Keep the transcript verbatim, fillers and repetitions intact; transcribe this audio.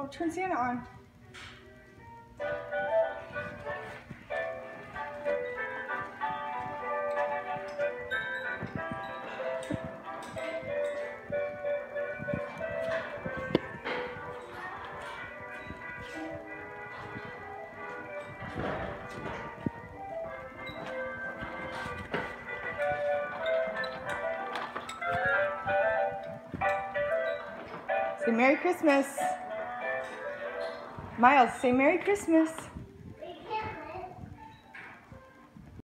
Oh, turn Santa on. Say Merry Christmas. Miles, say Merry Christmas.